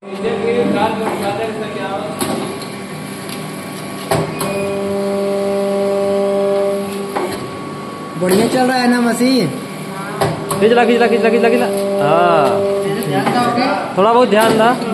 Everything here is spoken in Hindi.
बढ़िया चल रहा है ना मशीन? खिंचला खिंचला खिंचला खिंचला खिंचला। हाँ थोड़ा बहुत ध्यान दा।